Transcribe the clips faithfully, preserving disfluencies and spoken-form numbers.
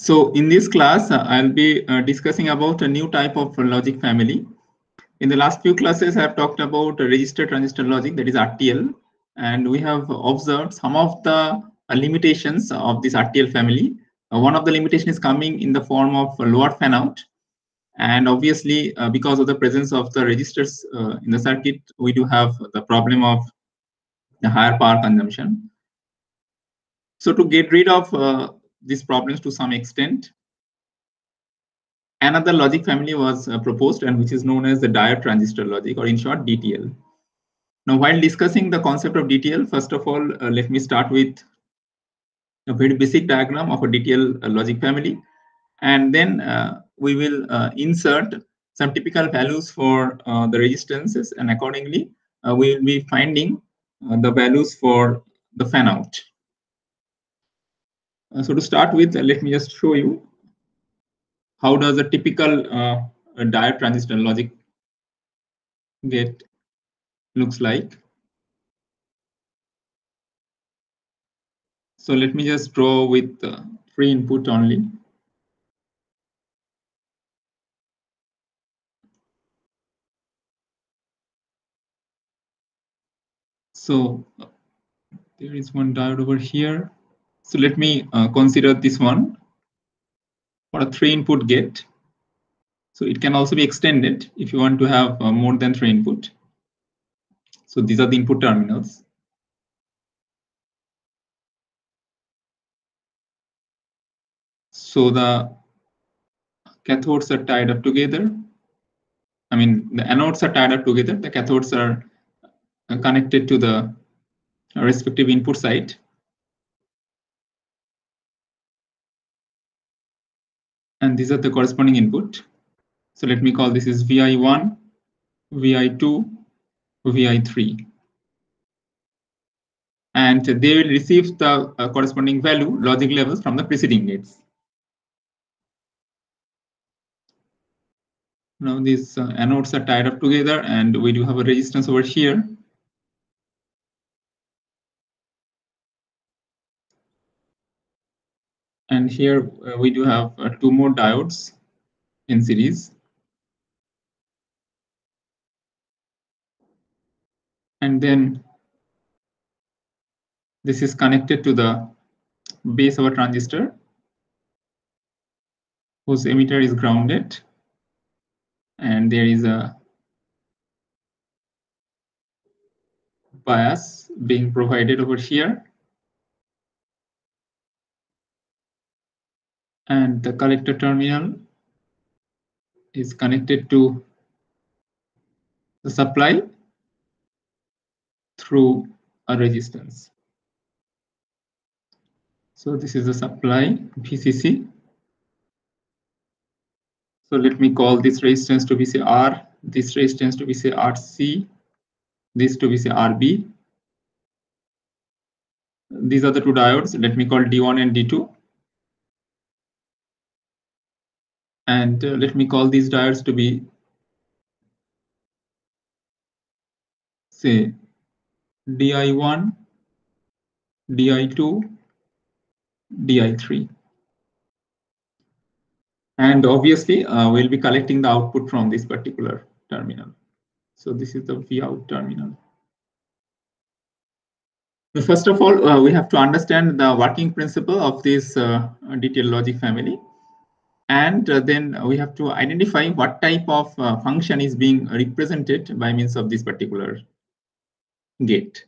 So in this class, uh, I'll be uh, discussing about a new type of logic family. In the last few classes, I have talked about register transistor logic, that is R T L, and we have observed some of the uh, limitations of this R T L family. Uh, one of the limitations is coming in the form of lower fan out, and obviously uh, because of the presence of the resistors uh, in the circuit, we do have the problem of the higher power consumption. So to get rid of uh, these problems to some extent, another logic family was uh, proposed, and which is known as the diode transistor logic, or in short D T L. Now, while discussing the concept of D T L, first of all, uh, let me start with a very basic diagram of a D T L uh, logic family, and then uh, we will uh, insert some typical values for uh, the resistances, and accordingly, uh, we will be finding uh, the values for the fan out. Uh, so to start with, uh, let me just show you how does a typical uh, a diode transistor logic gate looks like. So let me just draw with uh, three input only. So uh, there is one diode over here. So let me uh, consider this one for a three input gate. So it can also be extended if you want to have uh, more than three input. So these are the input terminals. So the cathodes are tied up together. I mean, the anodes are tied up together. The cathodes are uh, connected to the respective input side. And these are the corresponding input. So let me call this is V I one, V I two, V I three. And they will receive the uh, corresponding value logic levels from the preceding gates. Now these uh, anodes are tied up together, and we do have a resistance over here. And here uh, we do have uh, two more diodes in series. And then this is connected to the base of a transistor whose emitter is grounded. And there is a bias being provided over here. And the collector terminal is connected to the supply through a resistance. So this is the supply V C C. So let me call this resistance to be say R, this resistance to be say R C, this to be say R B. These are the two diodes. Let me call D one and D two. And uh, let me call these diodes to be say D I one, D I two, D I three. And obviously, uh, we'll be collecting the output from this particular terminal. So this is the V out terminal. First of all, uh, we have to understand the working principle of this uh, D T L logic family. And uh, then we have to identify what type of uh, function is being represented by means of this particular gate.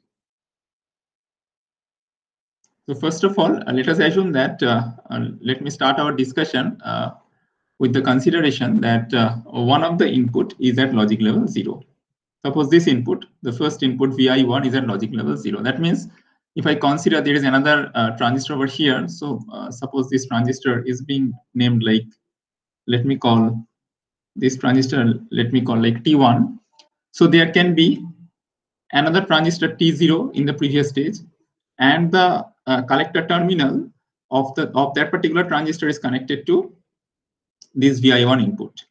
So first of all, uh, let us assume that, uh, uh, let me start our discussion uh, with the consideration that uh, one of the input is at logic level zero. Suppose this input, the first input V I one is at logic level zero. That means if I consider there is another uh, transistor over here, so uh, suppose this transistor is being named like, let me call this transistor, let me call like T one. So there can be another transistor T zero in the previous stage, and the uh, collector terminal of the of that particular transistor is connected to this V I one input.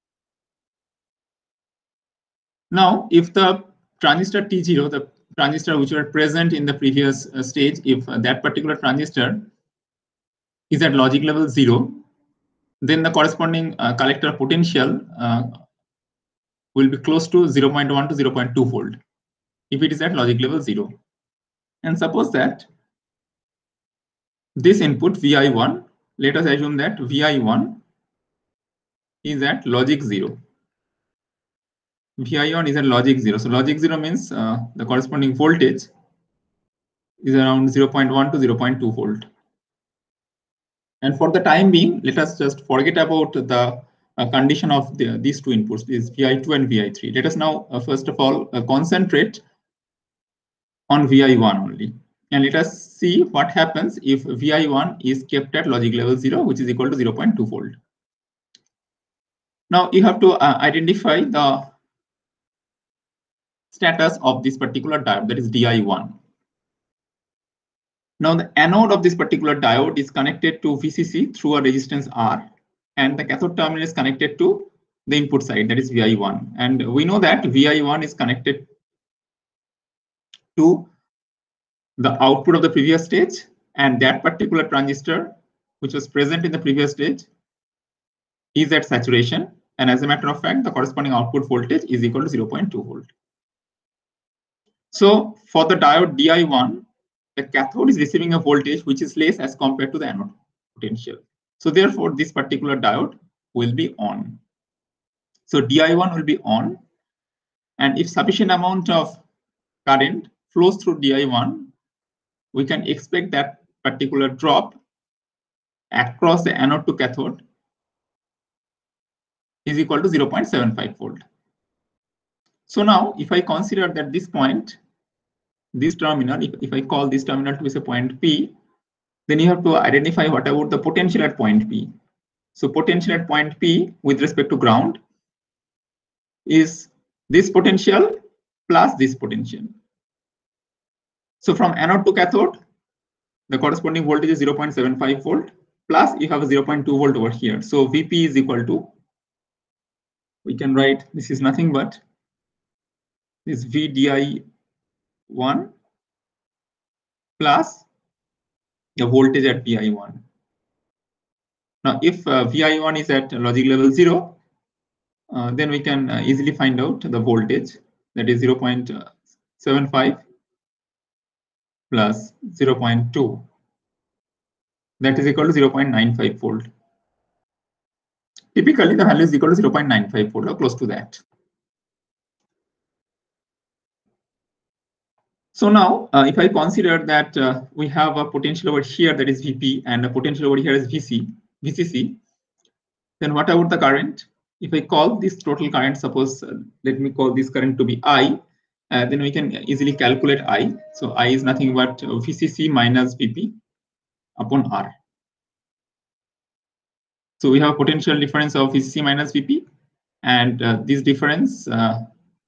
Now, if the transistor T zero, the transistor which were present in the previous uh, stage, if uh, that particular transistor is at logic level zero, then the corresponding uh, collector potential uh, will be close to zero point one to zero point two volt if it is at logic level zero. And suppose that this input V I one, let us assume that V I one is at logic zero. V I one is at logic zero. So logic zero means uh, the corresponding voltage is around zero point one to zero point two volt. And for the time being, let us just forget about the uh, condition of the, these two inputs, is V I two and V I three. Let us now, uh, first of all, uh, concentrate on V I one only. And let us see what happens if V I one is kept at logic level zero, which is equal to zero point two volt. Now you have to uh, identify the status of this particular diode, that is D I one. Now the anode of this particular diode is connected to V C C through a resistance R, and the cathode terminal is connected to the input side, that is V I one. And we know that V I one is connected to the output of the previous stage, and that particular transistor which was present in the previous stage is at saturation, and as a matter of fact the corresponding output voltage is equal to zero point two volt. So for the diode D I one, the cathode is receiving a voltage which is less as compared to the anode potential. So therefore this particular diode will be on. So D I one will be on, and if sufficient amount of current flows through D I one, we can expect that particular drop across the anode to cathode is equal to zero point seven five volt. So now if I consider that this point, this terminal, if, if I call this terminal to be a point P, then you have to identify what about the potential at point P. So potential at point P with respect to ground is this potential plus this potential. So from anode to cathode, the corresponding voltage is zero point seven five volt, plus you have a zero point two volt over here. So V P is equal to, we can write, this is nothing but this V D I one plus the voltage at V I one. Now, if uh, V I one is at logic level zero, uh, then we can uh, easily find out the voltage, that is zero point seven five plus zero point two, that is equal to zero point nine five volt. Typically, the value is equal to zero point nine five volt or close to that. So now, uh, if I consider that uh, we have a potential over here that is V P and a potential over here is V C, V C C, then what about the current? If I call this total current, suppose uh, let me call this current to be I, uh, then we can easily calculate I. So I is nothing but V C C minus V P upon R. So we have a potential difference of V C C minus V P, and uh, this difference uh,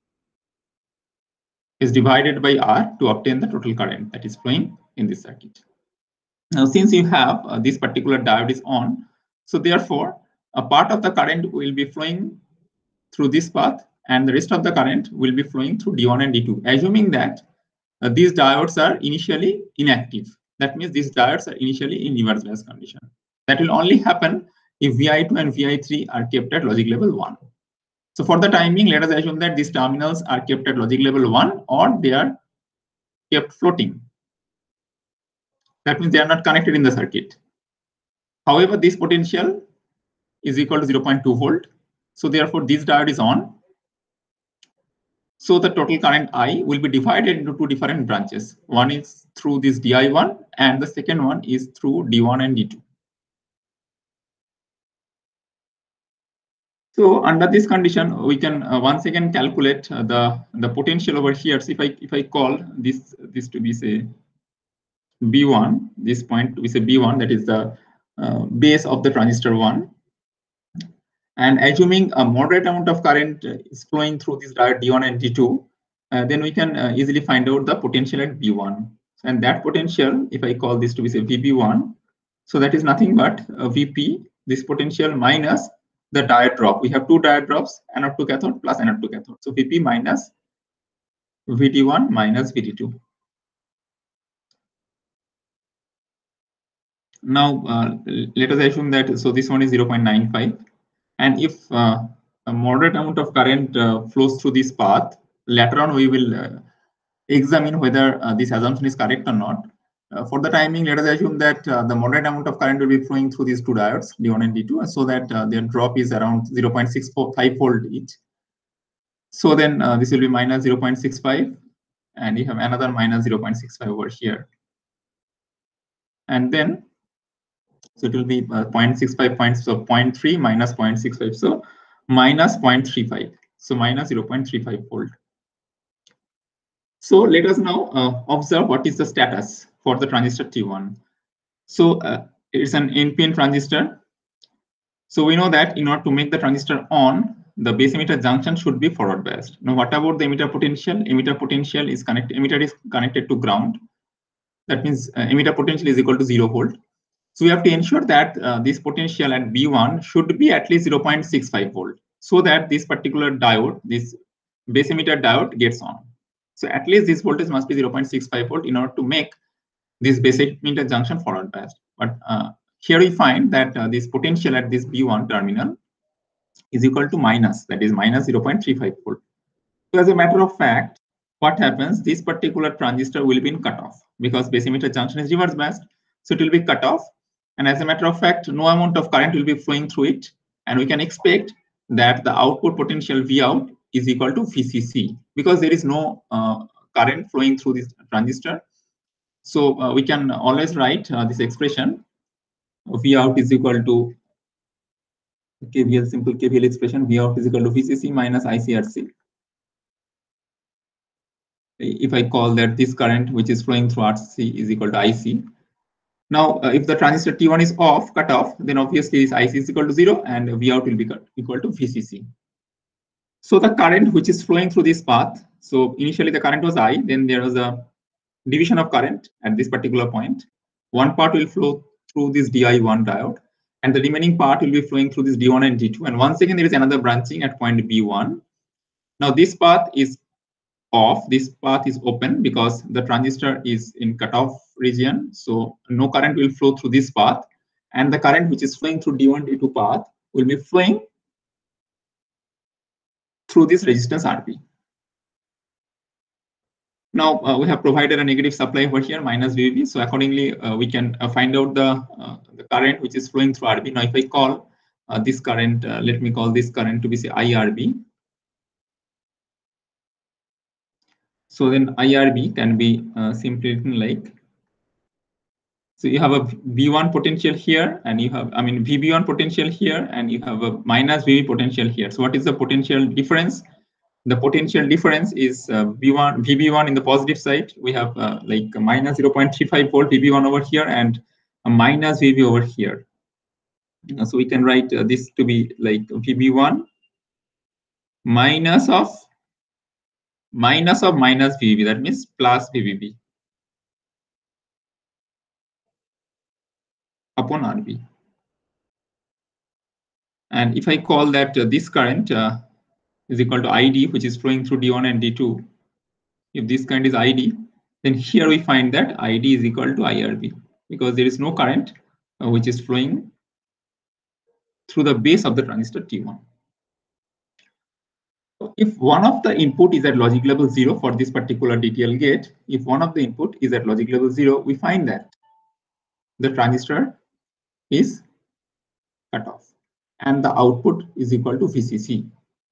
is divided by R to obtain the total current that is flowing in this circuit. Now, since you have uh, this particular diode is on, so therefore a part of the current will be flowing through this path, and the rest of the current will be flowing through D one and D two, assuming that uh, these diodes are initially inactive. That means these diodes are initially in reverse bias condition. That will only happen if V I two and V I three are kept at logic level one. So for the time being, let us assume that these terminals are kept at logic level one, or they are kept floating. That means they are not connected in the circuit. However, this potential is equal to zero point two volt. So therefore, this diode is on. So the total current I will be divided into two different branches. One is through this D I one, and the second one is through D one and D two. So under this condition, we can uh, once again calculate uh, the the potential over here. So if I if I call this this to be say B one, this point to be say B one, that is the uh, base of the transistor one, and assuming a moderate amount of current is flowing through this diode D one and D two, uh, then we can uh, easily find out the potential at B one. And that potential, if I call this to be say V B one, so that is nothing but uh, V P, this potential minus the diode drop. We have two diode drops, anode to cathode plus anode to cathode. So V P minus V D one minus V D two. Now, uh, let us assume that, so this one is zero point nine five. And if uh, a moderate amount of current uh, flows through this path, later on we will uh, examine whether uh, this assumption is correct or not. Uh, for the timing, let us assume that uh, the moderate amount of current will be flowing through these two diodes, D one and D two, so that uh, their drop is around zero point six four five volt each. So then uh, this will be minus zero point six five, and you have another minus zero point six five over here. And then, so it will be uh, zero point six five points, so zero point three minus zero point six five, so minus zero point three five, so minus zero point three five volt. So let us now uh, observe what is the status for the transistor T one. So uh, it's an N P N transistor. So we know that in order to make the transistor on, the base emitter junction should be forward biased. Now, what about the emitter potential? Emitter potential is connected. Emitter is connected to ground. That means uh, emitter potential is equal to zero volt. So we have to ensure that uh, this potential at B one should be at least zero point six five volt, so that this particular diode, this base emitter diode, gets on. So at least this voltage must be zero point six five volt in order to make this base emitter junction forward biased. But uh, here we find that uh, this potential at this B one terminal is equal to minus, that is minus zero point three five volt. So as a matter of fact, what happens, this particular transistor will be in cutoff because base emitter junction is reverse biased. So it will be cut off. And as a matter of fact, no amount of current will be flowing through it. And we can expect that the output potential V out is equal to V C C because there is no uh, current flowing through this transistor. So uh, we can always write uh, this expression, V out is equal to K V L, simple K V L expression, V out is equal to V C C minus I C R C. If I call that this current which is flowing through R C is equal to I C. Now, uh, if the transistor T one is off, cut off, then obviously this I C is equal to zero and V out will be equal to V C C. So the current which is flowing through this path, so initially the current was I, then there was a division of current at this particular point. One part will flow through this D I one diode, and the remaining part will be flowing through this D one and D two. And once again, there is another branching at point B one. Now this path is off, this path is open because the transistor is in cutoff region. So no current will flow through this path, and the current which is flowing through D one, D two path will be flowing through this resistance R B. Now uh, we have provided a negative supply over here, minus V B. So accordingly, uh, we can uh, find out the, uh, the current which is flowing through R B. Now if I call uh, this current, uh, let me call this current to be say I R B. So then I R B can be uh, simply written like, so you have a V one potential here, and you have, I mean, V B one potential here, and you have a minus V B potential here. So what is the potential difference? The potential difference is uh, V one, V B one in the positive side. We have uh, like a minus zero point three five volt V B one over here and a minus V B over here. Uh, so we can write uh, this to be like V B one minus of minus of minus V B, that means plus V B B upon R B. And if I call that uh, this current uh, is equal to I D, which is flowing through D one and D two, if this current is I D, then here we find that I D is equal to I R B because there is no current uh, which is flowing through the base of the transistor T one. So if one of the input is at logic level zero for this particular D T L gate, if one of the input is at logic level zero, we find that the transistor is cut off and the output is equal to V C C.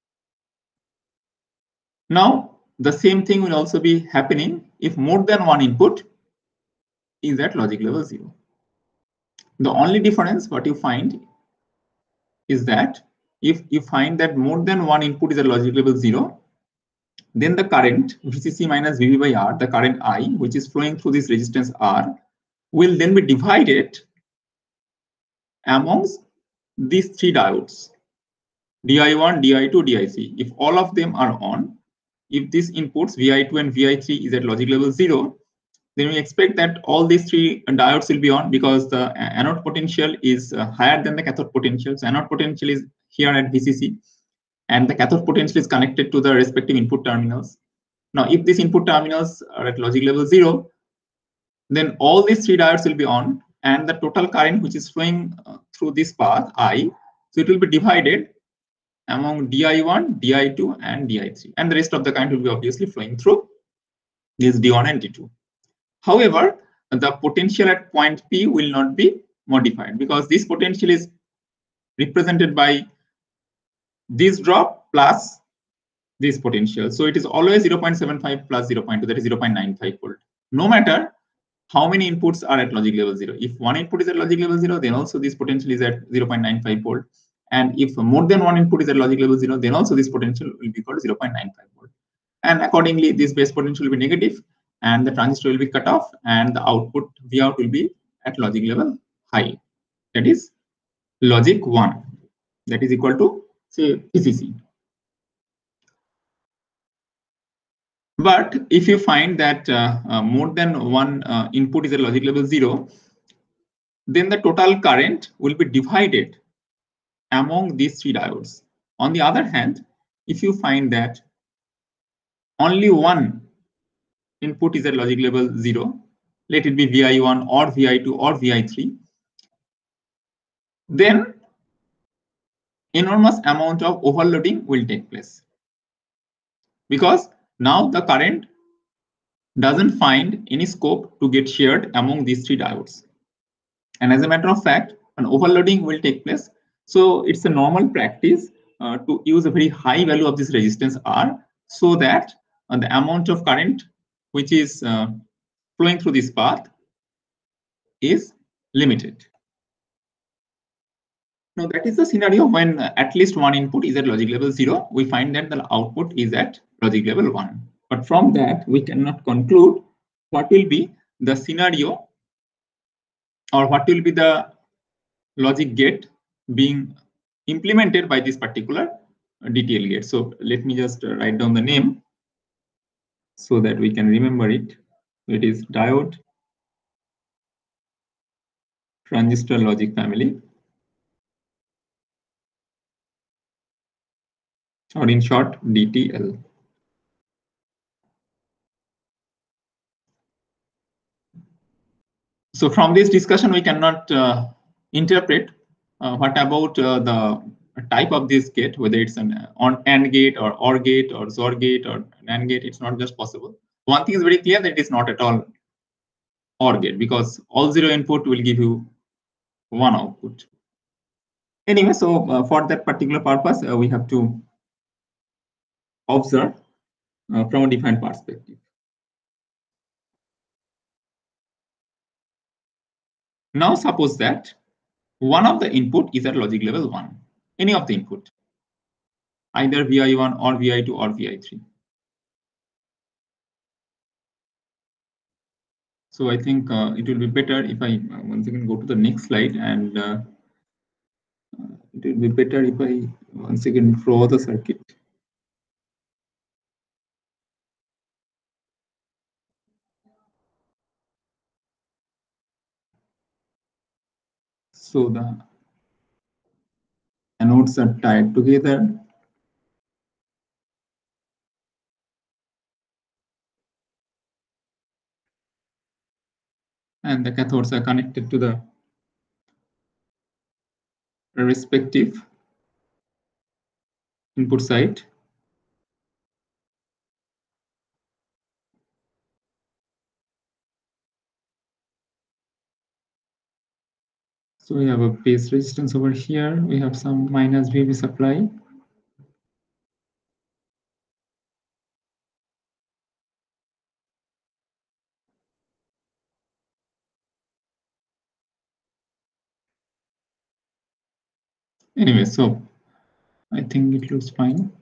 Now, the same thing will also be happening if more than one input is at logic level zero. The only difference what you find is that if you find that more than one input is at logic level zero, then the current V C C minus V B by R, the current I, which is flowing through this resistance R, will then be divided amongst these three diodes, D I one, D I two, D I C. If all of them are on, if these inputs V I two and V I three is at logic level zero, then we expect that all these three diodes will be on because the anode potential is uh, higher than the cathode potential. So anode potential is here at V C C, and the cathode potential is connected to the respective input terminals. Now, if these input terminals are at logic level zero, then all these three diodes will be on, and the total current which is flowing uh, through this path I, so it will be divided among D I one, D I two, and D I three, and the rest of the current will be obviously flowing through this D one and D two. However, the potential at point P will not be modified because this potential is represented by this drop plus this potential. So it is always zero point seven five plus zero point two, that is zero point nine five volt. No matter how many inputs are at logic level zero. If one input is at logic level zero, then also this potential is at zero point nine five volt. And if more than one input is at logic level zero, then also this potential will be called zero point nine five volt. And accordingly, this base potential will be negative, and the transistor will be cut off, and the output V out will be at logic level high. That is logic one. That is equal to, say, P C C. But if you find that uh, uh, more than one uh, input is at logic level zero, then the total current will be divided among these three diodes. On the other hand, if you find that only one input is at logic level zero, let it be V I one or V I two or V I three, then enormous amount of overloading will take place, because now the current doesn't find any scope to get shared among these three diodes. And as a matter of fact, an overloading will take place. So it's a normal practice uh, to use a very high value of this resistance R, so that uh, the amount of current which is uh, flowing through this path is limited. Now that is the scenario when uh, at least one input is at logic level zero. We find that the output is at logic level one. But from that, we cannot conclude what will be the scenario or what will be the logic gate being implemented by this particular D T L gate. So let me just write down the name so that we can remember it. It is diode transistor logic family, or in short, D T L. So from this discussion, we cannot uh, interpret uh, what about uh, the type of this gate, whether it's an on AND gate or OR gate or XOR gate or NAND gate. It's not just possible. One thing is very clear, that it is not at all OR gate, because all zero input will give you one output. Anyway, so uh, for that particular purpose, uh, we have to observe uh, from a different perspective. Now suppose that one of the input is at logic level one, any of the input, either V I one or V I two or V I three. So I think uh, it will be better if I uh, once again go to the next slide, and uh, it will be better if I once again draw the circuit. So the anodes are tied together. And the cathodes are connected to the respective input side. So we have a base resistance over here. We have some minus V B supply. Anyway, so I think it looks fine.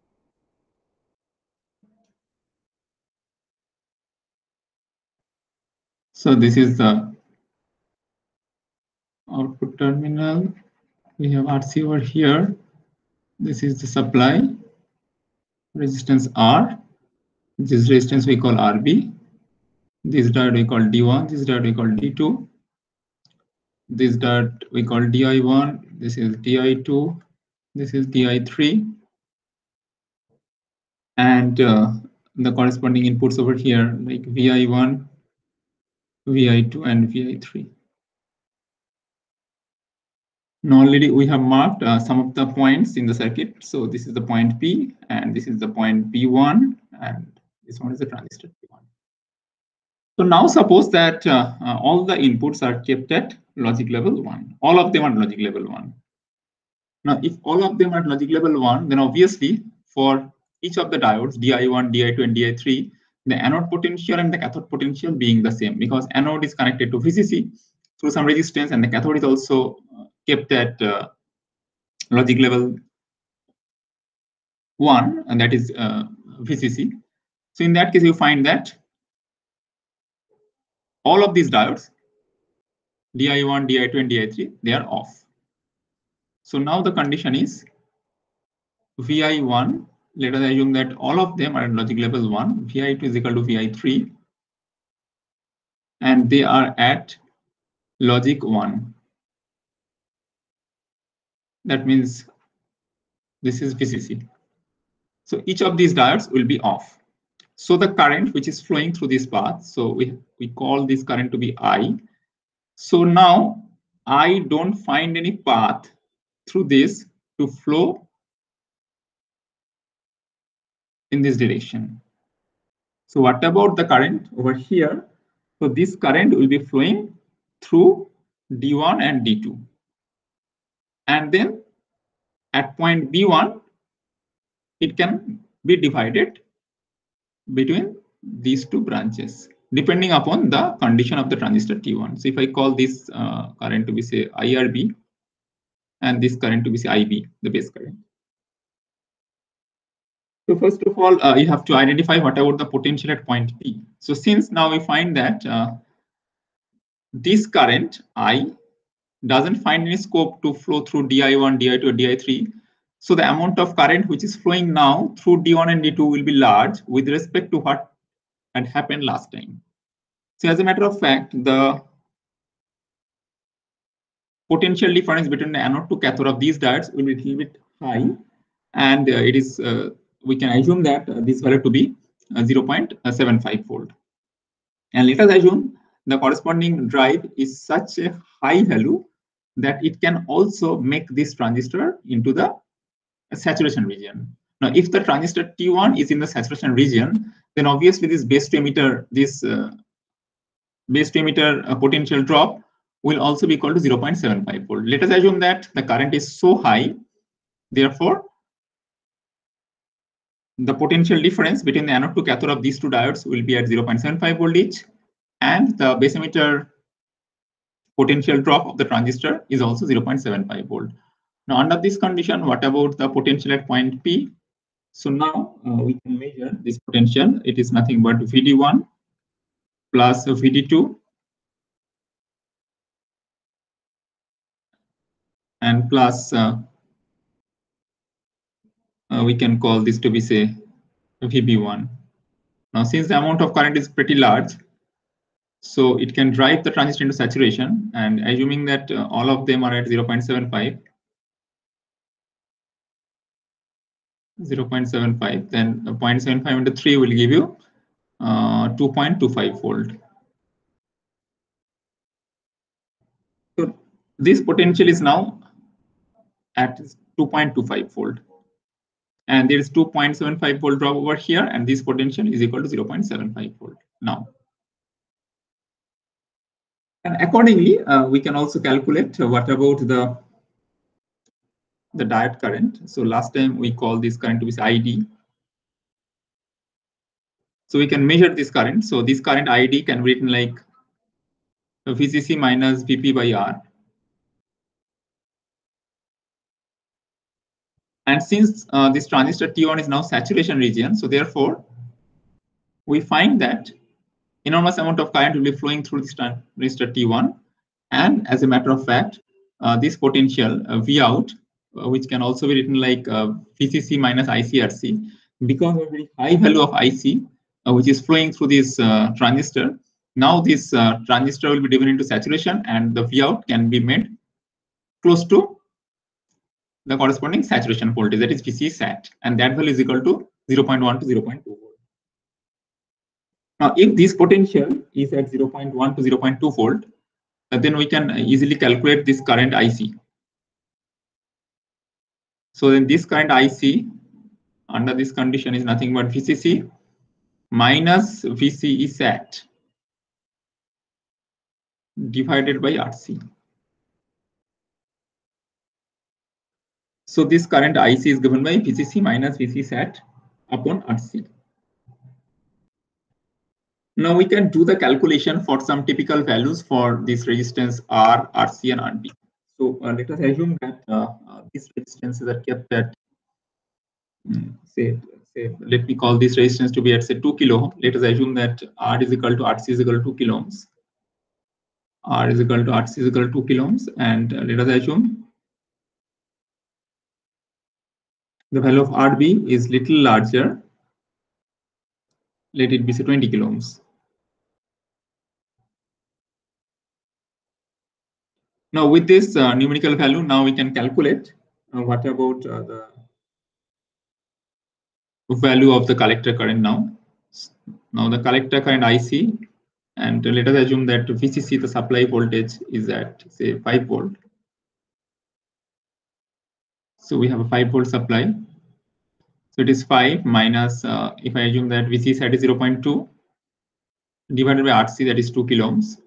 So this is the output terminal. We have R C over here. This is the supply resistance R. This resistance we call R B. This diode we call D one. This diode we call D two. This diode we call D I one. This is D I two. This is D I three. And uh, the corresponding inputs over here, like V I one, V I two, and V I three. Now already we have marked uh, some of the points in the circuit. So this is the point P, and this is the point P one, and this one is the transistor P one. So now suppose that uh, uh, all the inputs are kept at logic level one. All of them are logic level one. Now, if all of them are at logic level one, then obviously for each of the diodes, D I one, D I two, and D I three, the anode potential and the cathode potential being the same, because anode is connected to V C C through some resistance, and the cathode is also kept at uh, logic level one, and that is uh, V C C. So in that case, you find that all of these diodes, D I one, D I two, and D I three, they are off. So now the condition is V I one, let us assume that all of them are at logic level one, V I two is equal to V I three, and they are at logic one. That means this is V C C. So each of these diodes will be off. So the current which is flowing through this path, so we, we call this current to be I. So now I don't find any path through this to flow in this direction. So what about the current over here? So this current will be flowing through D one and D two. And then at point B one, it can be divided between these two branches, depending upon the condition of the transistor T one. So if I call this uh, current to be, say, I R B, and this current to be, say, I B, the base current. So first of all, uh, you have to identify what about the potential at point P. So since now we find that uh, this current I doesn't find any scope to flow through D I one, D I two, or D I three. So the amount of current which is flowing now through D one and D two will be large with respect to what had happened last time. So as a matter of fact, the potential difference between the anode to cathode of these diodes will be a little bit high, and uh, it is uh, we can assume that uh, this value to be uh, zero point seven five volt. And let us assume the corresponding drive is such a high value that it can also make this transistor into the saturation region. Now, if the transistor T one is in the saturation region, then obviously this base to emitter, this uh, base to emitter uh, potential drop will also be equal to zero point seven five volt. Let us assume that the current is so high, therefore, the potential difference between the anode to cathode of these two diodes will be at zero point seven five volt each, and the base emitter potential drop of the transistor is also zero point seven five volt. Now, under this condition, what about the potential at point P? So now uh, we can measure this potential. It is nothing but V D one plus V D two and plus uh, uh, we can call this to be, say, V B one. Now, since the amount of current is pretty large, so it can drive the transistor into saturation, and assuming that uh, all of them are at zero point seven five, zero point seven five, then zero point seven five into three will give you uh, two point two five volt. So this potential is now at two point two five volt. And there is two point seven five volt drop over here, and this potential is equal to zero point seven five volt now. And accordingly, uh, we can also calculate uh, what about the, the diode current. So last time we called this current to be I D. So we can measure this current. So this current I D can be written like V C C minus V P by R. And since uh, this transistor T one is now saturation region, so therefore we find that enormous amount of current will be flowing through this transistor T one. And as a matter of fact, uh, this potential uh, V out, uh, which can also be written like uh, V C C minus I C R C, because of a very high value of I C, uh, which is flowing through this uh, transistor. Now this uh, transistor will be driven into saturation, and the V out can be made close to the corresponding saturation voltage, that is V C sat, and that value is equal to zero point one to zero point two volt. Now, if this potential is at zero point one to zero point two volt, uh, then we can easily calculate this current I C. So then this current I C under this condition is nothing but V C C minus V C E sat divided by R C. So this current I C is given by V C C minus V C sat upon R C. Now we can do the calculation for some typical values for this resistance R, R C, and R B. So uh, let us assume that uh, uh, these resistances are kept at mm, say say let me call this resistance to be at say two kilo. Let us assume that R is equal to R C is equal to two kilo ohms. R is equal to R C is equal to two kilo ohms, and uh, let us assume the value of R B is little larger. Let it be say twenty kilo ohms. Now with this uh, numerical value, now we can calculate uh, what about uh, the value of the collector current now. Now the collector current I C, and let us assume that V C C, the supply voltage, is at say five volt. So we have a five volt supply. So it is five minus, uh, if I assume that V C sat is zero point two divided by R C, that is two kilo ohms.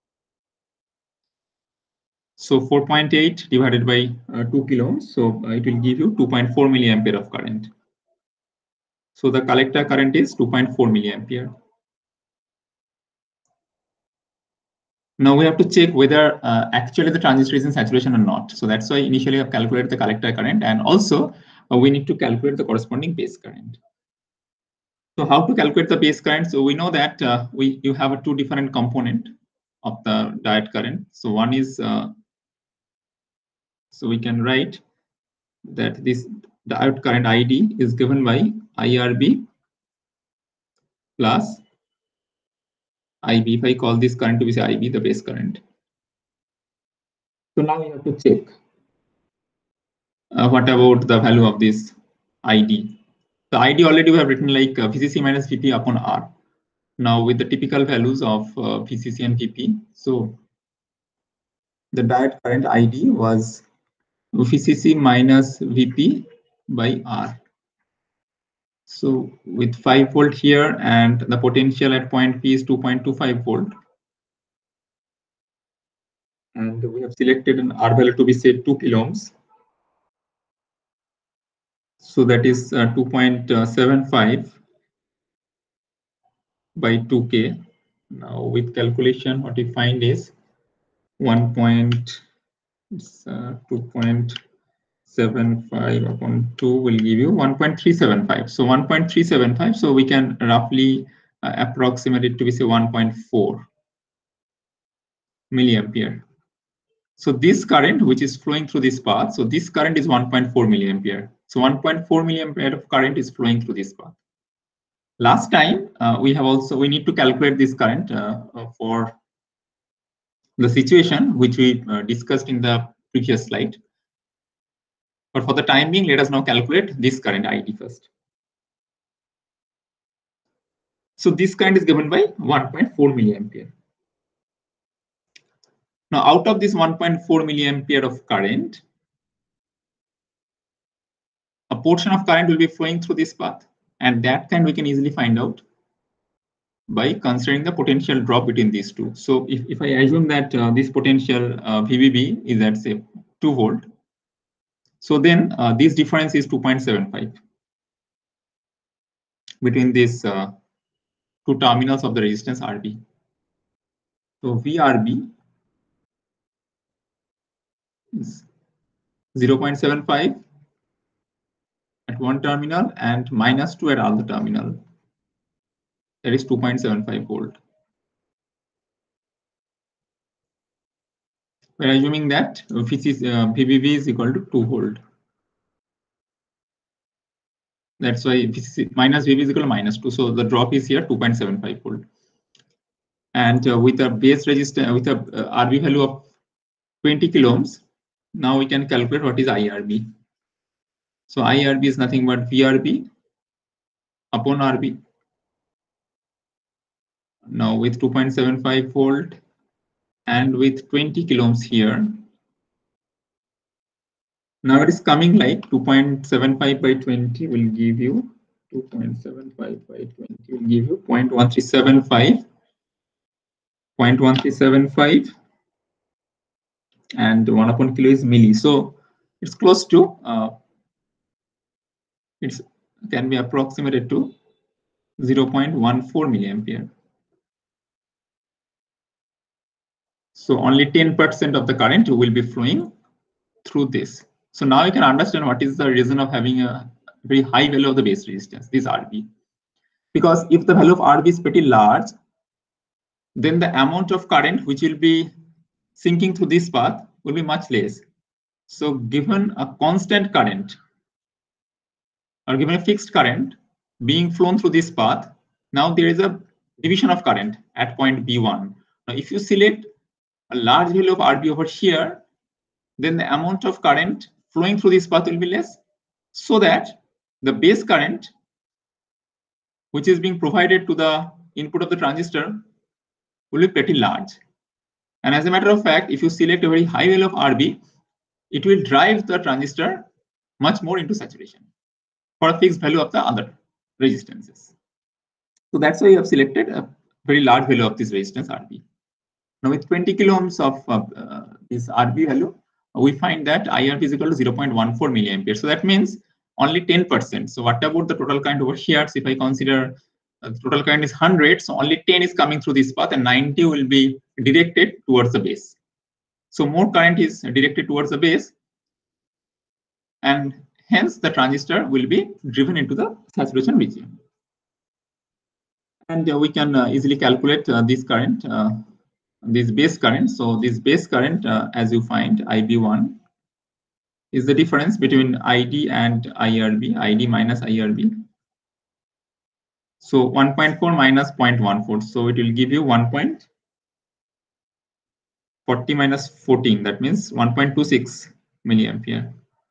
So four point eight divided by uh, two kilo ohms. So uh, it will give you two point four milliampere of current. So the collector current is two point four milliampere. Now we have to check whether uh, actually the transistor is in saturation or not. So that's why initially I've calculated the collector current, and also uh, we need to calculate the corresponding base current. So how to calculate the base current? So we know that uh, we you have a two different component of the diode current. So one is uh, so we can write that this diode current I D is given by I R B plus I B. If I call this current to be say I B, the base current. So now we have to check uh, what about the value of this I D. The I D already we have written like uh, V C C minus V P upon R. Now with the typical values of uh, V C C and V P, so the diode current I D was V C C minus V P by R. So with five volt here, and the potential at point P is two point two five volt. And we have selected an R value to be say two kilo ohms. So that is uh, two point seven five by two K. Now with calculation, what we find is one point two point seven five upon two will give you one point three seven five. So one point three seven five. So we can roughly uh, approximate it to be say one point four milliampere. So this current which is flowing through this path, so this current is one point four milliampere. So one point four milliampere of current is flowing through this path. Last time uh, we have also we need to calculate this current uh, for the situation which we uh, discussed in the previous slide. But for the time being, let us now calculate this current I D first. So this current is given by one point four milliampere. Now out of this one point four milliampere of current, a portion of current will be flowing through this path, and that kind we can easily find out by considering the potential drop between these two. So if, if I assume that uh, this potential uh, V B B is at say two volt, so then uh, this difference is two point seven five between these uh, two terminals of the resistance R B. So V R B is zero point seven five at one terminal and minus two at other terminal. That is two point seven five volt. We're assuming that V B B is equal to two volt. That's why V C C minus V B is equal to minus two. So the drop is here two point seven five volt. And uh, with a base resistance, with a uh, R B value of twenty kilo ohms, now we can calculate what is I R B. So I R B is nothing but V R B upon R B. Now with two point seven five volt and with twenty kilo ohms here, Now it is coming like two point seven five by twenty will give you two point seven five by twenty will give you zero point one three seven five, zero point one three seven five, and one upon kilo is milli. So it's close to, uh, it can be approximated to zero point one four milliampere. So only ten percent of the current will be flowing through this. So now you can understand what is the reason of having a very high value of the base resistance, this R B. Because if the value of R B is pretty large, then the amount of current which will be sinking through this path will be much less. So given a constant current or given a fixed current being flown through this path, now there is a division of current at point B one. Now if you select a large value of R B over here, then the amount of current flowing through this path will be less, so that the base current which is being provided to the input of the transistor will be pretty large. And as a matter of fact, if you select a very high value of R B, it will drive the transistor much more into saturation for a fixed value of the other resistances. So that's why you have selected a very large value of this resistance R B. Now with twenty kilo ohms of uh, uh, this R B value, we find that I R B is equal to zero point one four milliampere. So that means only ten percent. So what about the total current over here? So if I consider uh, the total current is one hundred, so only ten is coming through this path and ninety will be directed towards the base. So more current is directed towards the base, and hence the transistor will be driven into the saturation region. And uh, we can uh, easily calculate uh, this current, uh, this base current. So this base current, uh, as you find, I B one is the difference between I D and I R B, I D minus I R B. So one point four minus zero point one four. So it will give you one point four zero minus fourteen. That means one point two six milliampere.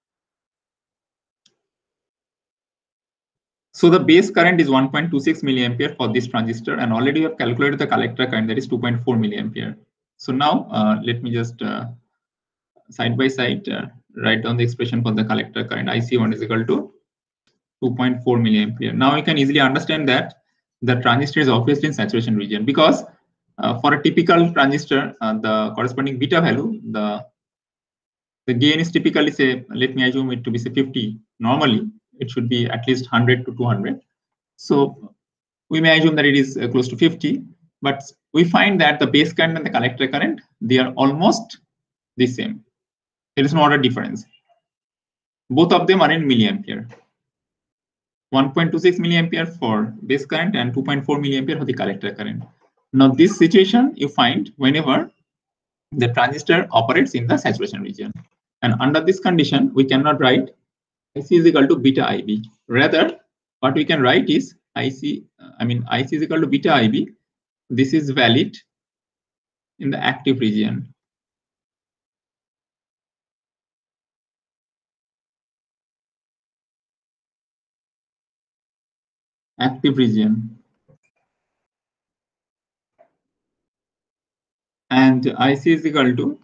So the base current is one point two six milliampere for this transistor, and already we have calculated the collector current, that is two point four milliampere. So now uh, let me just uh, side by side uh, write down the expression for the collector current. I C one is equal to two point four milliampere. Now you can easily understand that the transistor is obviously in saturation region, because uh, for a typical transistor, uh, the corresponding beta value, the the gain is typically, say, let me assume it to be say fifty. Normally it should be at least one hundred to two hundred. So we may assume that it is uh, close to fifty, but we find that the base current and the collector current, they are almost the same. There is no other difference. Both of them are in milliampere. one point two six milliampere for base current and two point four milliampere for the collector current. Now this situation you find whenever the transistor operates in the saturation region. And under this condition, we cannot write I C is equal to beta I B. Rather, what we can write is I C, I mean, I C is equal to beta I B. This is valid in the active region. Active region. And I C is equal to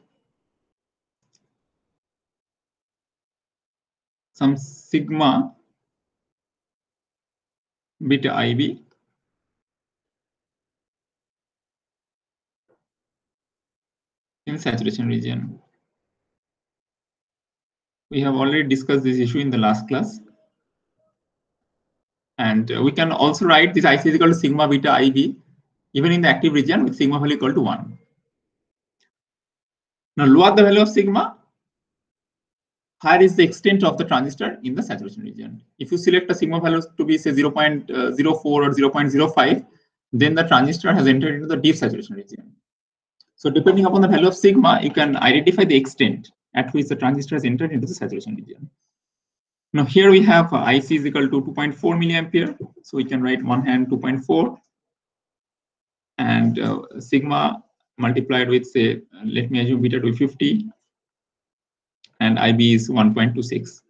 some sigma beta I B in saturation region. We have already discussed this issue in the last class. And we can also write this I C is equal to sigma beta I B even in the active region with sigma value equal to one. Now lower the value of sigma, higher is the extent of the transistor in the saturation region. If you select a sigma value to be say zero point zero four or zero point zero five, then the transistor has entered into the deep saturation region. So depending upon the value of sigma, you can identify the extent at which the transistor has entered into the saturation region. Now here we have uh, I C is equal to two point four milliampere. So we can write one hand two point four and uh, sigma multiplied with, say, let me assume beta to be fifty, and I B is one point two six.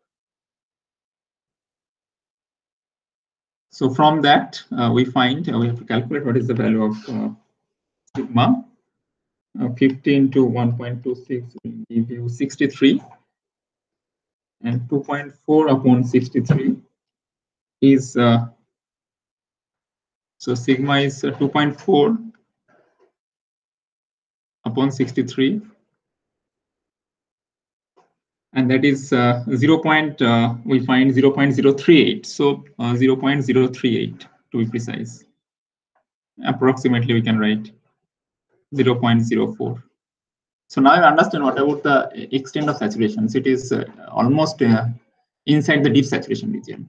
So from that, uh, we find uh, we have to calculate what is the value of uh, sigma. Uh, fifteen to one point two six will give you sixty-three. and two point four upon sixty-three is uh, so sigma is uh, two point four upon sixty-three, and that is uh, zero. Point, uh, we find zero point zero three eight, so uh, zero point zero three eight to be precise. Approximately we can write zero point zero four. So now you understand what about the extent of saturation. So it is uh, almost uh, inside the deep saturation region.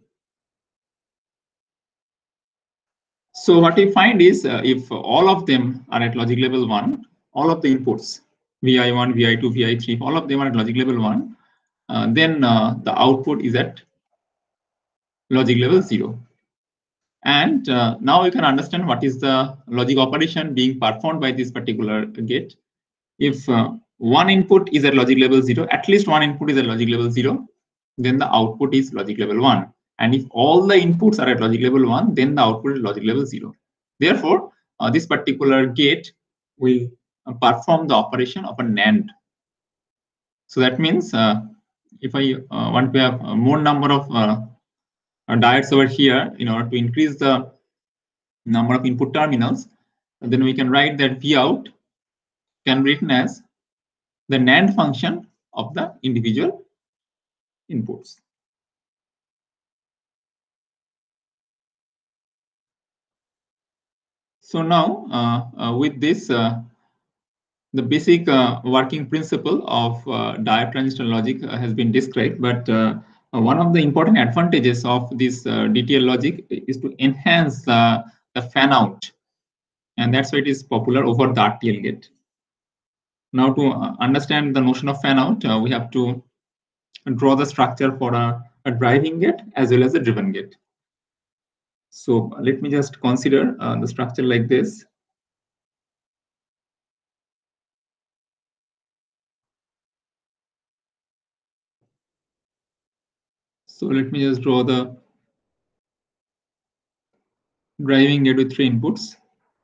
So what we find is uh, if all of them are at logic level one, all of the inputs, V I one, V I two, V I three, all of them are at logic level one, uh, then uh, the output is at logic level zero. And uh, now you can understand what is the logic operation being performed by this particular gate. If uh, one input is at logic level zero, at least one input is at logic level zero, then the output is logic level one. And if all the inputs are at logic level one, then the output is logic level zero. Therefore, uh, this particular gate will uh, perform the operation of a NAND. So that means uh, if I uh, want to have a more number of uh, diodes over here in order to increase the number of input terminals, then we can write that V out can be written as the NAND function of the individual inputs. So now uh, uh, with this, uh, the basic uh, working principle of uh, diode transistor logic uh, has been described, but uh, one of the important advantages of this uh, D T L logic is to enhance uh, the fan out, and that's why it is popular over the R T L gate. Now to uh, understand the notion of fan out, uh, we have to draw the structure for a, a driving gate as well as a driven gate. So let me just consider uh, the structure like this. So let me just draw the driving gate with three inputs.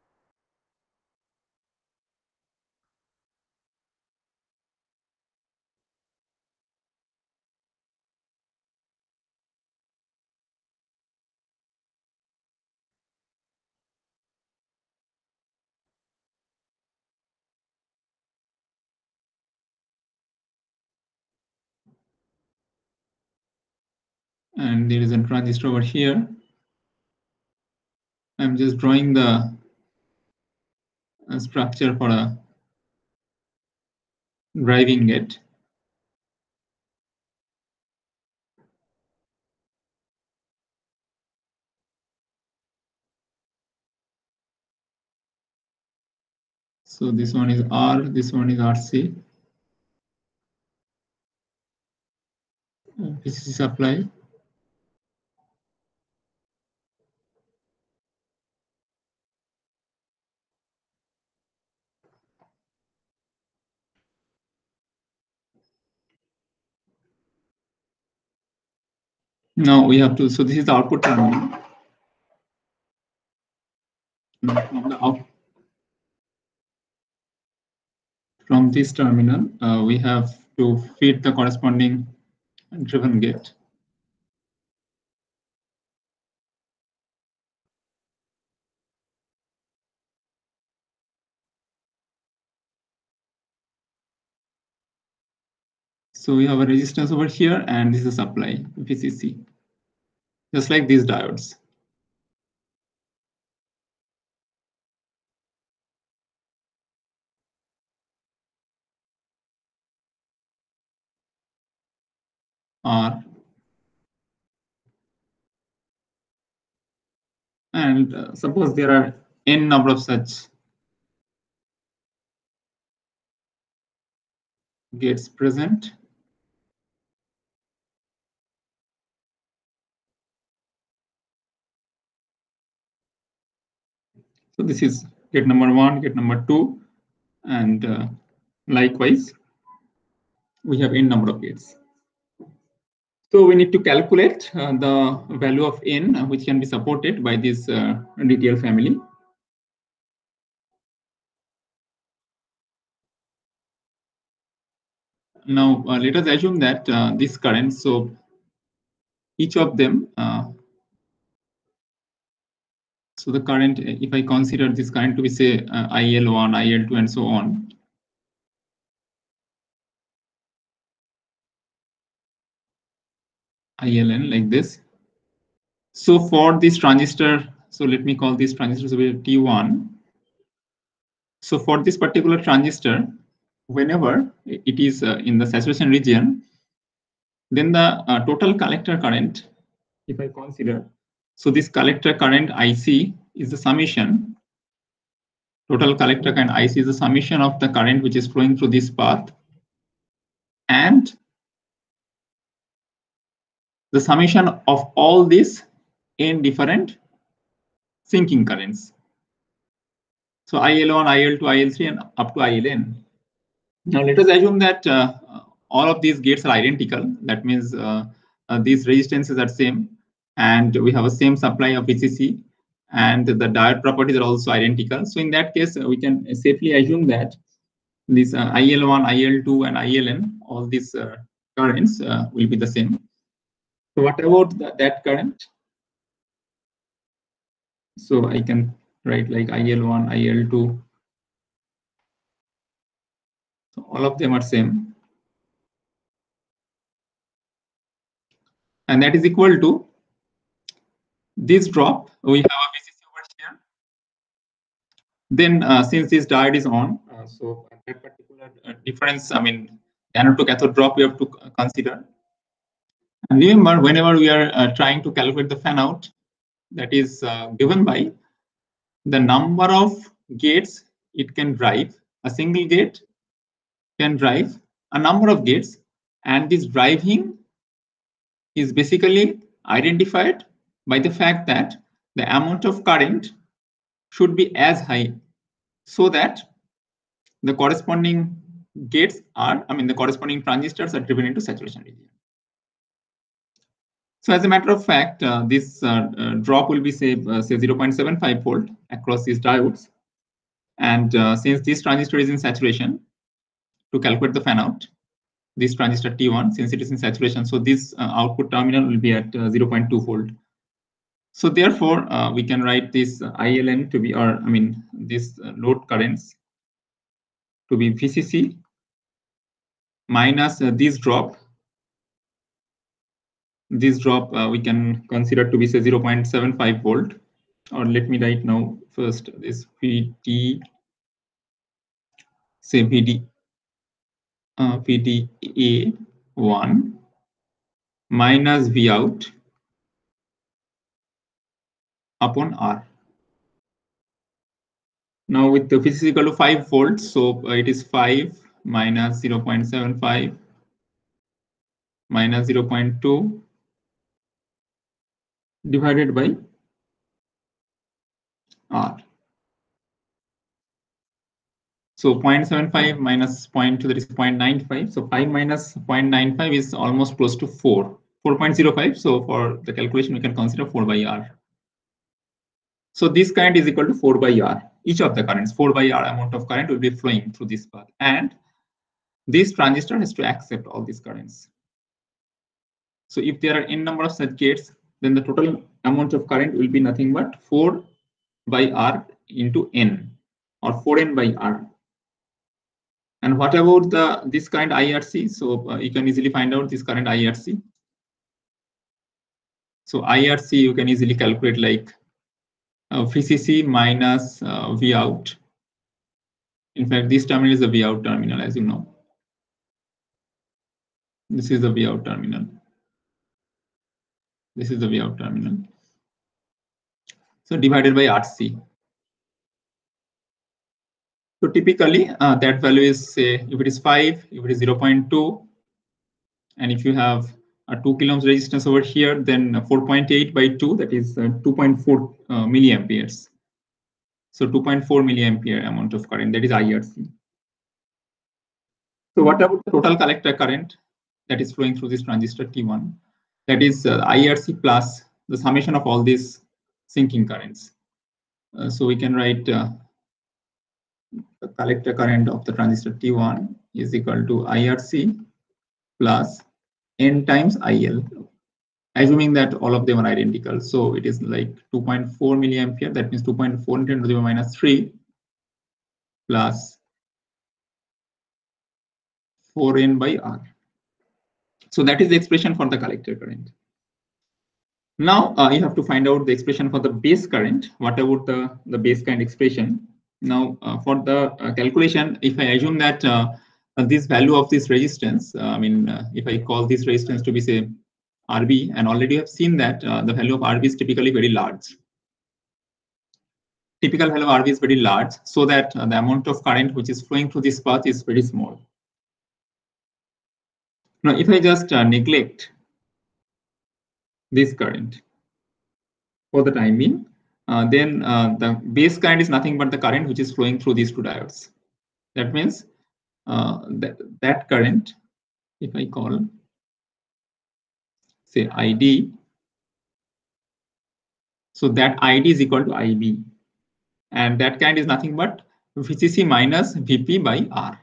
And there is a transistor over here. I'm just drawing the uh, structure for a driving gate. So this one is R, this one is R C. V C C supply. Now we have to, so this is the output terminal. From, the out, from this terminal, uh, we have to feed the corresponding driven gate. So we have a resistance over here, and this is a supply, V C C, just like these diodes. R. And uh, suppose there are n number of such gates present. So this is gate number one, gate number two, and uh, likewise, we have n number of gates. So we need to calculate uh, the value of n, uh, which can be supported by this uh, D T L family. Now uh, let us assume that uh, this current, so each of them, uh, so the current, if I consider this current to be say uh, I L one, I L two, and so on, I L N like this. So for this transistor, so let me call this transistor to be T one. So for this particular transistor, whenever it is uh, in the saturation region, then the uh, total collector current, if I consider, so this collector current I C is the summation, total collector current I C is the summation of the current which is flowing through this path and the summation of all these n different sinking currents. So I L one, I L two, I L three, and up to I L N. Now let us assume that uh, all of these gates are identical. That means uh, uh, these resistances are same, and we have a same supply of V C C, and the diode properties are also identical. So in that case, uh, we can safely assume that these uh, I L one, I L two, and I L N, all these uh, currents uh, will be the same. So what about the, that current? So I can write like I L one, I L two. So all of them are same. And that is equal to this drop. We have a V C C over here. Then uh, since this diode is on, uh, so that particular uh, difference, I mean, anode to cathode drop we have to consider. And remember, whenever we are uh, trying to calculate the fan out, that is uh, given by the number of gates it can drive. A single gate can drive a number of gates, and this driving is basically identified by the fact that the amount of current should be as high so that the corresponding gates are, I mean, the corresponding transistors are driven into saturation region. So as a matter of fact, uh, this uh, uh, drop will be say, uh, say zero point seven five volt across these diodes. And uh, since this transistor is in saturation, to calculate the fan out, this transistor T one, since it is in saturation, so this uh, output terminal will be at uh, zero point two volt. So therefore, uh, we can write this uh, I L N to be, or I mean, this uh, load currents to be V C C minus uh, this drop. This drop uh, we can consider to be say zero point seven five volt, or let me write now first this V D, say V D, uh, V D A one minus V out upon R. Now with the V C C equal to five volts, so uh, it is five minus zero point seven five minus zero point two divided by R. So zero point seven five minus zero point two, that is zero point nine five. So five minus zero point nine five is almost close to four, four point zero five. So for the calculation, we can consider four by R. So this current is equal to four by R. Each of the currents, four by R amount of current will be flowing through this path. And this transistor has to accept all these currents. So if there are n number of such gates, then the total amount of current will be nothing but four by R into N, or four N by R. And what about the this current I R C? So uh, you can easily find out this current I R C. So I R C you can easily calculate like uh, V C C minus uh, V out. In fact, this terminal is the V out terminal, as you know. This is the V out terminal. This is the V out terminal. So divided by R C. So typically uh, that value is say if it is five, if it is zero point two, and if you have a two kilo ohms resistance over here, then four point eight by two, that is uh, two point four uh, milliamperes. So two point four milliampere amount of current, that is I R C. So what about the total collector current that is flowing through this transistor T one? That is uh, I R C plus the summation of all these sinking currents. Uh, so we can write uh, the collector current of the transistor T one is equal to I R C plus N times I L, assuming that all of them are identical. So it is like two point four milliampere. That means two point four into ten to the power minus three plus four N by R. So that is the expression for the collector current. Now uh, you have to find out the expression for the base current. What about the, the base current expression? Now uh, for the uh, calculation, if I assume that uh, this value of this resistance, uh, I mean, uh, if I call this resistance to be say R B, and already have seen that uh, the value of R B is typically very large. Typical value of R B is very large, so that uh, the amount of current which is flowing through this path is very small. Now, if I just uh, neglect this current for the time being, uh, then uh, the base current is nothing but the current which is flowing through these two diodes. That means uh, that, that current, if I call, say I D, so that I D is equal to I B, and that current is nothing but V C C minus V P by R.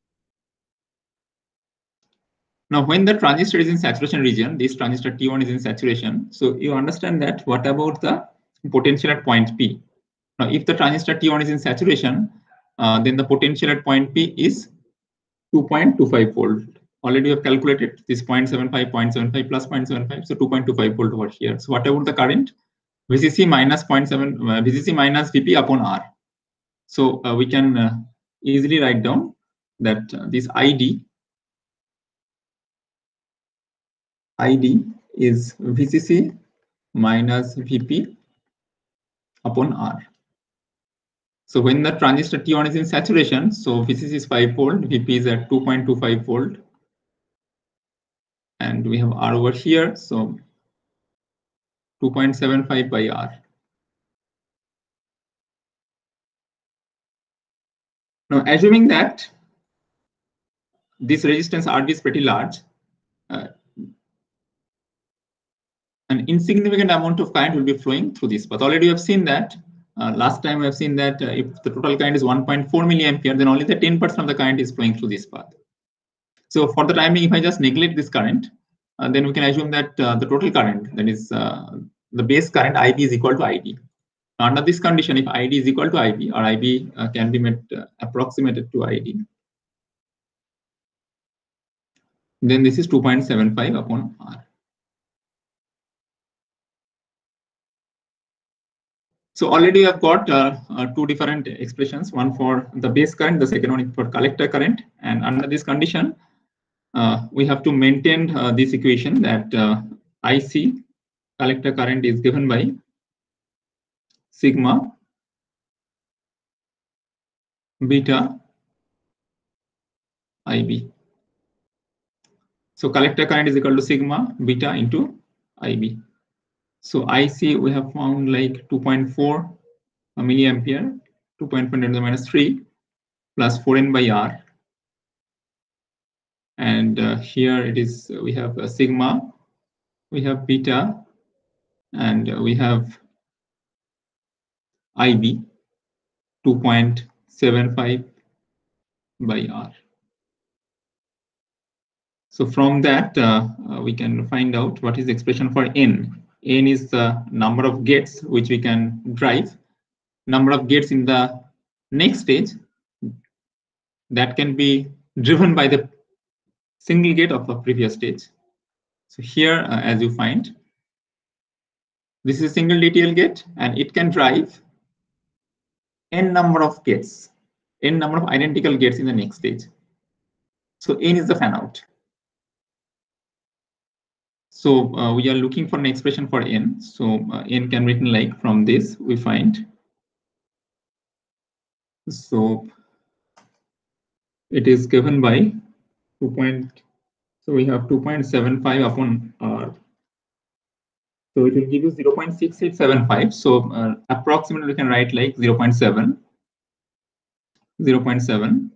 Now, when the transistor is in saturation region, this transistor T one is in saturation. So you understand that what about the potential at point P? Now, if the transistor T one is in saturation, uh, then the potential at point P is two point two five volt. Already we have calculated this zero point seven five, zero point seven five plus zero point seven five, so two point two five volt over here. So what about the current? V C C minus zero point seven, uh, V C C minus V P upon R. So uh, we can uh, easily write down that uh, this I D, I D is V C C minus V P upon R. So when the transistor T one is in saturation, so V C C is five volt, V P is at two point two five volt, and we have R over here, so two point seven five by R. Now, assuming that this resistance R B is pretty large, uh, an insignificant amount of current will be flowing through this path. Already we have seen that. Uh, last time we have seen that uh, if the total current is one point four milliampere, then only the ten percent of the current is flowing through this path. So for the time being, if I just neglect this current, uh, then we can assume that uh, the total current, that is uh, the base current I B is equal to I D. Under this condition, if I D is equal to I B, or I B uh, can be met, uh, approximated to I D, then this is two point seven five upon R. So already I've got uh, uh, two different expressions, one for the base current, the second one for collector current. And under this condition, uh, we have to maintain uh, this equation that uh, I C, collector current, is given by sigma beta I B. So collector current is equal to sigma beta into I B. So I C we have found like two point four milliampere, two point four ten to the minus three plus four N by R. And uh, here it is, we have a sigma, we have beta, and uh, we have I B, two point seven five by R. So from that, uh, uh, we can find out what is the expression for N. N is the number of gates which we can drive, number of gates in the next stage that can be driven by the single gate of the previous stage. So here, uh, as you find, this is a single D T L gate, and it can drive N number of gates, N number of identical gates in the next stage. So N is the fan out. So uh, we are looking for an expression for N. So uh, N can be written like, from this we find, so it is given by two point, so we have two point seven five upon R. So it will give you zero point six eight seven five. So uh, approximately we can write like zero point seven, zero point seven.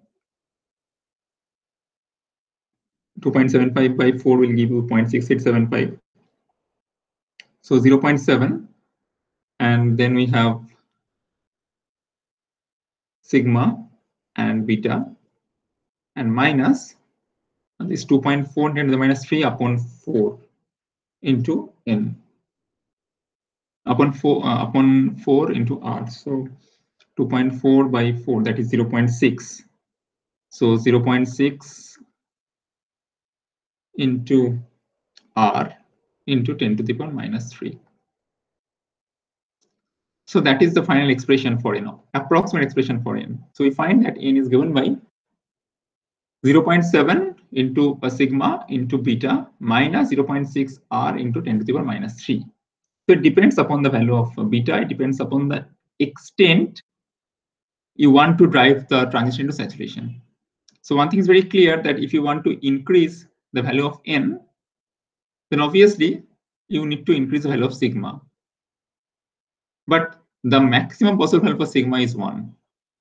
two point seven five by four will give you zero point six eight seven five. So zero point seven, and then we have sigma and beta, and minus this two point four ten to the minus three upon four into n upon four uh, upon four into r. So two point four by four, that is zero point six. So zero point six into r into ten to the power minus three. So that is the final expression for n, approximate expression for n. So we find that n is given by zero point seven into a sigma into beta minus zero point six r into ten to the power minus three. So it depends upon the value of beta. It depends upon the extent you want to drive the transition to saturation. So one thing is very clear, that if you want to increase the value of n, then obviously you need to increase the value of sigma. But the maximum possible value for sigma is one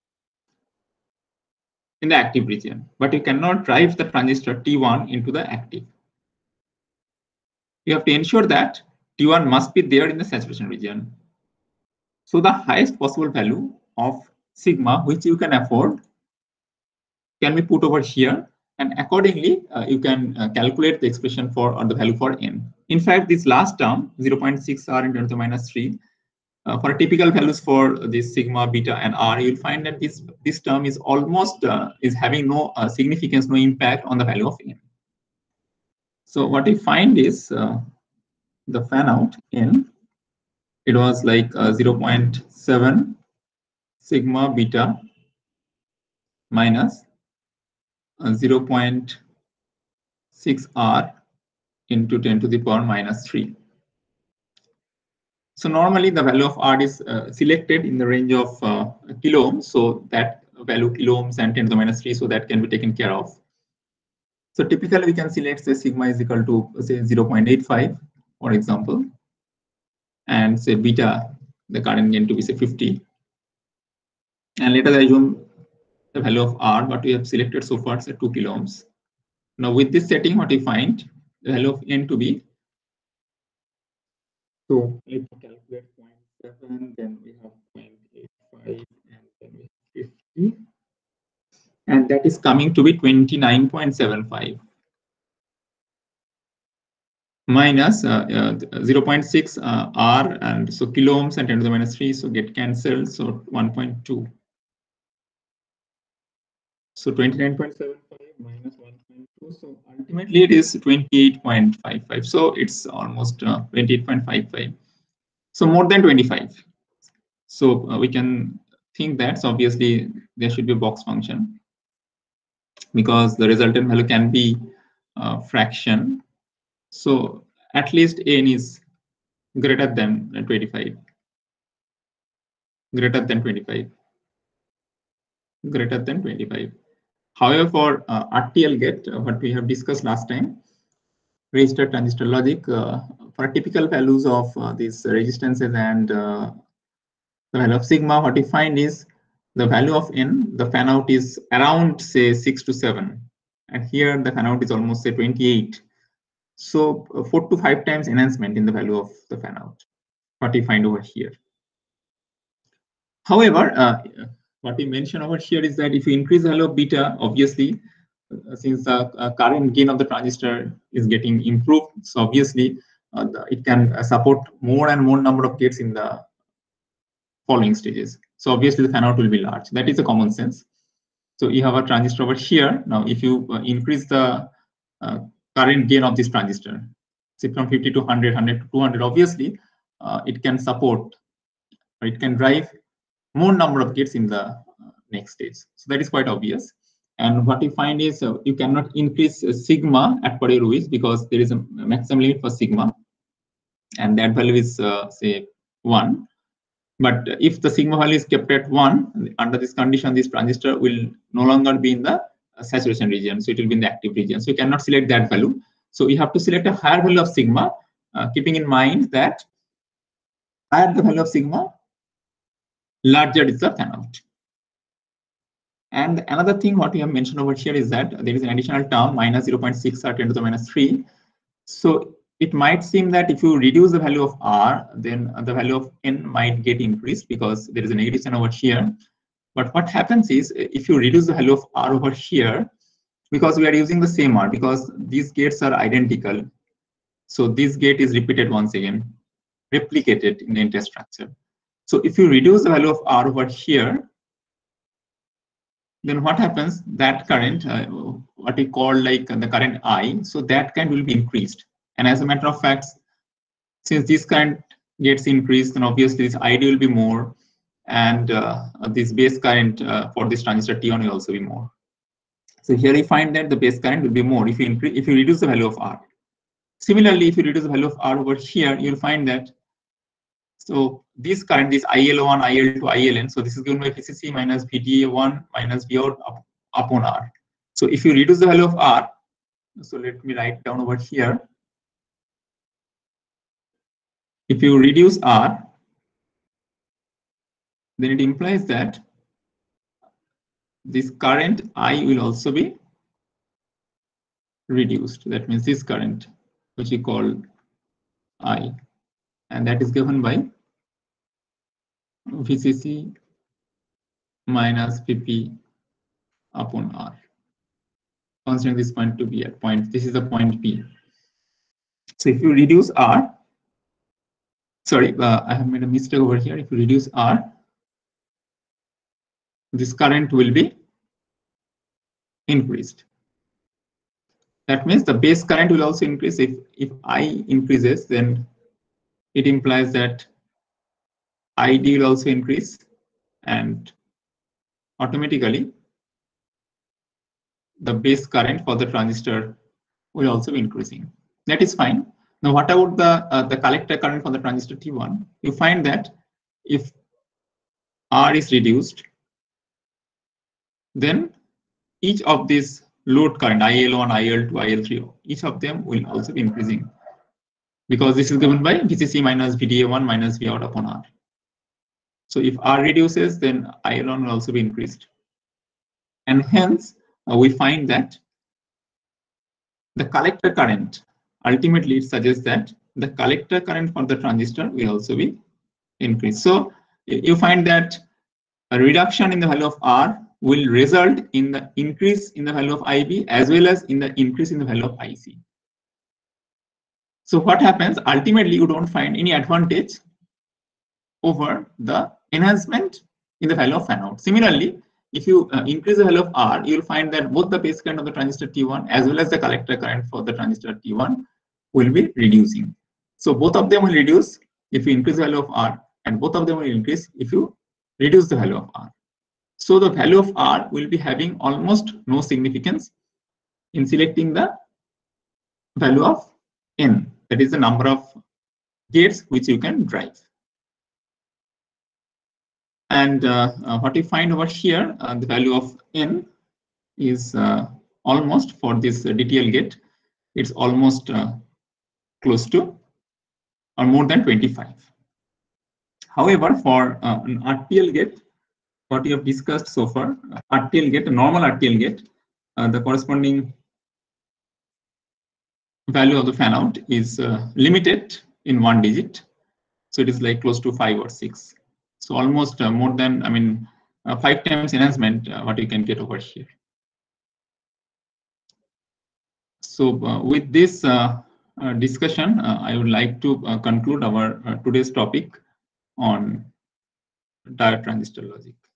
in the active region. But you cannot drive the transistor T one into the active. You have to ensure that T one must be there in the saturation region. So the highest possible value of sigma which you can afford can be put over here, and accordingly uh, you can uh, calculate the expression for or the value for n. In fact, this last term zero point six r into ten to the minus three, uh, for typical values for this sigma, beta, and r, you'll find that this this term is almost uh, is having no uh, significance, no impact on the value of n. So what we find is uh, the fan out n, it was like uh, zero point seven sigma beta minus uh, zero point six r into ten to the power minus three. So normally the value of R is uh, selected in the range of uh, kilo ohms, so that value kilo ohms and ten to the minus three, so that can be taken care of. So typically we can select say sigma is equal to say zero point eight five, for example, and say beta, the current gain to be say fifty. And let us assume the value of R, what we have selected so far, say two kilo ohms. Now with this setting, what we find the value of n to be, so if we calculate zero point seven, then we have zero point eight five, and then we have fifty, and that is coming to be twenty-nine point seven five minus uh, uh, zero point six uh, r, and so kilo ohms and ten to the minus three, so get cancelled, so one point two. So twenty-nine point seven five minus one point two, so ultimately it is twenty-eight point five five. So it's almost uh, twenty-eight point five five. So more than twenty-five. So uh, we can think that, so obviously there should be a box function, because the resultant value can be a fraction. So at least n is greater than twenty-five, greater than twenty-five, greater than twenty-five. However, for uh, R T L gate, uh, what we have discussed last time, resistor transistor logic, uh, for typical values of uh, these resistances and uh, the value of sigma, what we find is the value of n, the fan out is around say six to seven, and here the fan out is almost say twenty-eight. So uh, four to five times enhancement in the value of the fan out, what we find over here. However, uh, what we mention over here is that if you increase the value of beta, obviously, uh, since the uh, current gain of the transistor is getting improved, so obviously uh, the, it can uh, support more and more number of gates in the following stages. So obviously the fan out will be large. That is a common sense. So you have a transistor over here. Now, if you uh, increase the uh, current gain of this transistor, say from fifty to one hundred, one hundred to two hundred, obviously uh, it can support, or it can drive more number of gates in the uh, next stage. So that is quite obvious. And what you find is uh, you cannot increase uh, sigma at per your wish, because there is a maximum limit for sigma, and that value is uh, say one. But if the sigma value is kept at one, under this condition, this transistor will no longer be in the saturation region, so it will be in the active region. So you cannot select that value. So you have to select a higher value of sigma, uh, keeping in mind that higher the value of sigma, larger is the fan out. And another thing what we have mentioned over here is that there is an additional term minus zero point six r ten to the minus three. So it might seem that if you reduce the value of r, then the value of n might get increased, because there is a negative sign over here. But what happens is, if you reduce the value of r over here, because we are using the same R, because these gates are identical. So this gate is repeated once again, replicated in the entire structure. So if you reduce the value of R over here, then what happens? That current, uh, what we call like the current I, so that current will be increased. And as a matter of fact, since this current gets increased, then obviously this I D will be more, and uh, this base current uh, for this transistor T one will also be more. So here you find that the base current will be more if you increase, if you reduce the value of R. Similarly, if you reduce the value of R over here, you'll find that, so this current, this I L one, I L two, I L N, so this is given by V C C minus V D A one minus V out up, upon R. So if you reduce the value of R, so let me write down over here. If you reduce R, then it implies that this current I will also be reduced. That means this current, which we call I, and that is given by V C C minus V P upon R. Considering this point to be at point, this is the point P. So if you reduce R, sorry, uh, I have made a mistake over here. If you reduce R, this current will be increased. That means the base current will also increase. If, if I increases, then it implies that I D will also increase, and automatically the base current for the transistor will also be increasing. That is fine. Now, what about the uh, the collector current for the transistor T one? You find that if R is reduced, then each of these load current, I L one, I L two, I L three, each of them will also be increasing, because this is given by V C C minus V D A one minus V out upon R. So if R reduces, then I L one will also be increased. And hence, uh, we find that the collector current, ultimately it suggests that the collector current for the transistor will also be increased. So you find that a reduction in the value of R will result in the increase in the value of I B as well as in the increase in the value of I C. So what happens? Ultimately, you don't find any advantage over the enhancement in the value of fan out. Similarly, if you uh, increase the value of R, you will find that both the base current of the transistor T one as well as the collector current for the transistor T one will be reducing. So both of them will reduce if you increase the value of R, and both of them will increase if you reduce the value of R. So the value of R will be having almost no significance in selecting the value of N, that is the number of gates which you can drive. And uh, uh, what you find over here, uh, the value of N is uh, almost, for this uh, D T L gate, it's almost uh, close to or more than twenty-five. However, for uh, an R T L gate, what we have discussed so far, R T L gate, a normal R T L gate, uh, the corresponding value of the fan out is uh, limited in one digit. So it is like close to five or six. So almost uh, more than, I mean, uh, five times enhancement uh, what you can get over here. So uh, with this uh, uh, discussion, uh, I would like to uh, conclude our uh, today's topic on diode transistor logic.